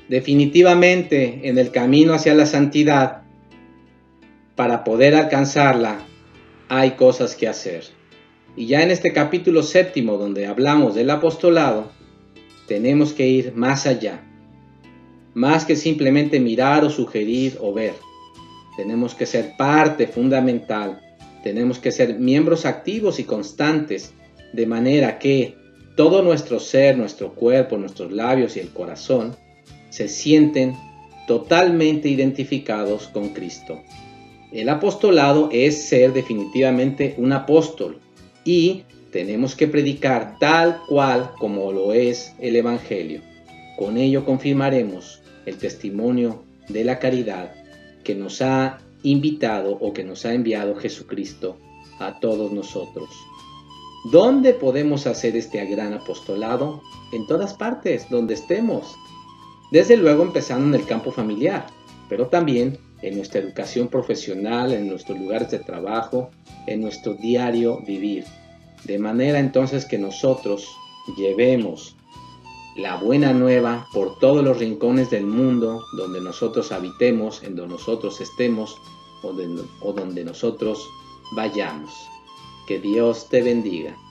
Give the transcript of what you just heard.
Definitivamente en el camino hacia la santidad, para poder alcanzarla, hay cosas que hacer. Y ya en este capítulo 7, donde hablamos del apostolado, tenemos que ir más allá. Más que simplemente mirar o sugerir o ver. Tenemos que ser parte fundamental. Tenemos que ser miembros activos y constantes, de manera que todo nuestro ser, nuestro cuerpo, nuestros labios y el corazón se sienten totalmente identificados con Cristo. El apostolado es ser definitivamente un apóstol y tenemos que predicar tal cual como lo es el Evangelio. Con ello confirmaremos el testimonio de la caridad que nos ha invitado o que nos ha enviado Jesucristo a todos nosotros. ¿Dónde podemos hacer este gran apostolado? En todas partes, donde estemos. Desde luego empezando en el campo familiar, pero también en nuestra educación profesional, en nuestros lugares de trabajo, en nuestro diario vivir. De manera entonces que nosotros llevemos la buena nueva por todos los rincones del mundo donde nosotros habitemos, en donde nosotros estemos o donde nosotros vayamos. Que Dios te bendiga.